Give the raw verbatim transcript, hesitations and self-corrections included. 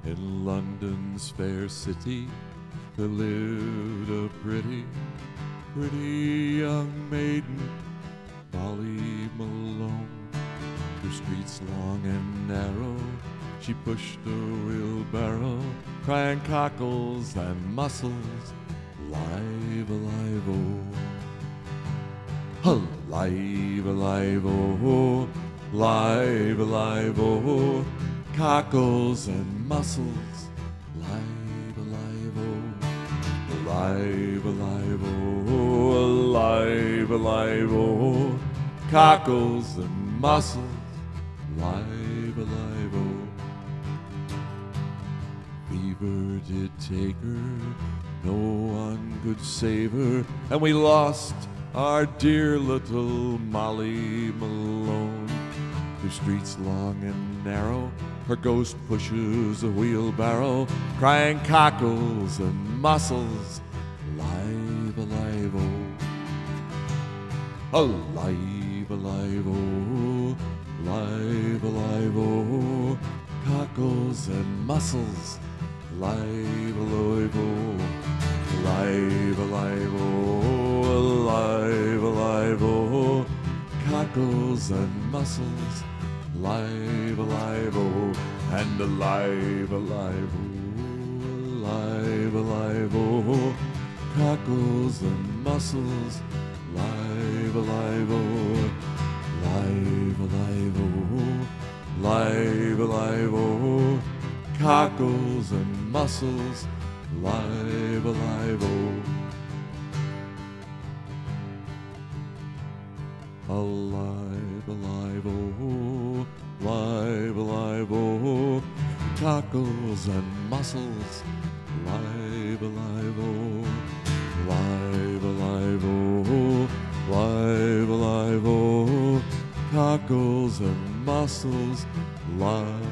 In London's fair city there lived a pretty, pretty young maiden, Molly Malone. Through streets long and narrow she pushed a wheelbarrow, crying cockles and mussels, alive, alive, oh. Alive, alive, oh, alive, alive, oh, cockles and mussels, alive, alive, oh, alive, alive, oh, alive, alive, oh, cockles and mussels, alive, alive, oh. Fever did take her, no one could save her, and we lost our dear little Molly Malone. Through streets long and narrow her ghost pushes a wheelbarrow, crying cockles and mussels, alive, alive, oh. Alive, alive, oh, alive, alive, oh, cockles and mussels, alive, alive, oh. Alive, alive, oh, alive, alive, oh, cockles and mussels, alive, alive, oh, and alive, alive, oh, alive, alive, oh, cockles and mussels, alive, alive, oh, alive, alive, oh, alive, alive, oh, cockles and mussels, alive, alive, oh. Alive, alive, oh, alive, alive, oh, cockles and mussels, alive, alive, oh, alive, alive, oh, alive, alive, oh, cockles and mussels, alive.